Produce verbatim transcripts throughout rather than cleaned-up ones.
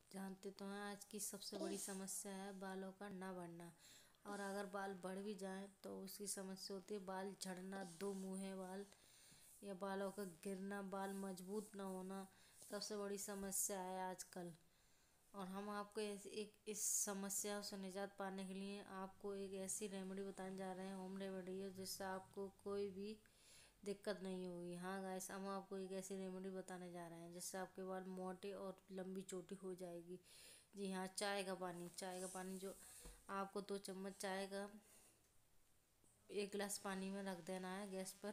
जानते तो हैं आज की सबसे बड़ी समस्या है बालों का ना बढ़ना। और अगर बाल बढ़ भी जाएं तो उसकी समस्या होती है बाल झड़ना, दो मुँहे बाल या बालों का गिरना, बाल मजबूत ना होना सबसे बड़ी समस्या है आजकल। और हम आपको इस एक इस समस्या से निजात पाने के लिए आपको एक ऐसी रेमेडी बताने जा रहे हैं, होम रेमेडी है, जिससे आपको कोई भी दिक्कत नहीं होगी। हाँ गाइस, हम आपको एक ऐसी रेमेडी बताने जा रहे हैं जिससे आपके बाल मोटे और लंबी चोटी हो जाएगी। जी हाँ, चाय का पानी। चाय का पानी जो आपको दो चम्मच चाय का एक गिलास पानी में रख देना है गैस पर।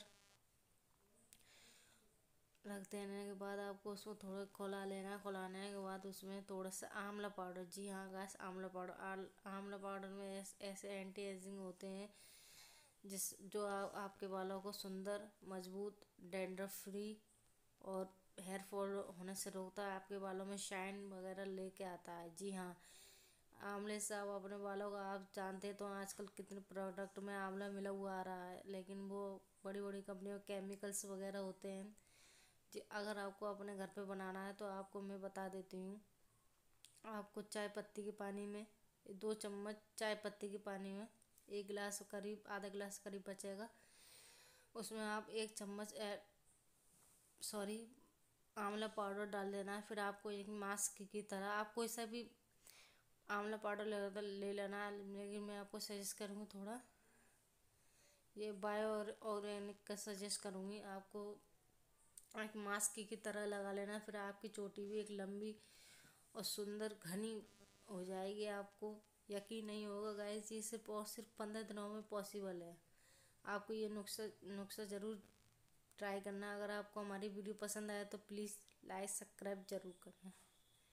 रख देने के बाद आपको उसको थोड़ा खौला लेना है। खौलाने के बाद उसमें थोड़ा सा आंवला पाउडर, जी हाँ गैस, आंवला पाउडर। आंवला पाउडर में ऐस, ऐसे एंटी एजिंग होते हैं जिस जो आ, आपके बालों को सुंदर, मजबूत, डैंड्रफ फ्री और हेयर फॉल होने से रोकता है। आपके बालों में शाइन वगैरह लेके आता है। जी हाँ, आंवले से आप अपने बालों का, आप जानते तो आजकल कितने प्रोडक्ट में आंवला मिला हुआ आ रहा है, लेकिन वो बड़ी बड़ी कंपनियों केमिकल्स वगैरह होते हैं। जी, अगर आपको अपने घर पे बनाना है तो आपको मैं बता देती हूँ। आपको चाय पत्ती के पानी में, दो चम्मच चाय पत्ती के पानी में, एक गिलास करीब, आधा गिलास करीब बचेगा, उसमें आप एक चम्मच सॉरी आंवला पाउडर डाल देना है। फिर आपको एक मास्क की तरह आप कोई सा भी आंवला पाउडर ले ले लेना है, लेकिन मैं आपको सजेस्ट करूँगी थोड़ा ये बायो ऑर्गेनिक का सजेस्ट करूँगी आपको। एक मास्क की तरह लगा लेना, फिर आपकी चोटी भी एक लंबी और सुंदर घनी हो जाएगी। आपको यकीन नहीं होगा गाइस, ये सिर्फ और सिर्फ पंद्रह दिनों में पॉसिबल है। आपको ये नुस्खा नुस्खा ज़रूर ट्राई करना। अगर आपको हमारी वीडियो पसंद आए तो प्लीज़ लाइक सब्सक्राइब जरूर करें।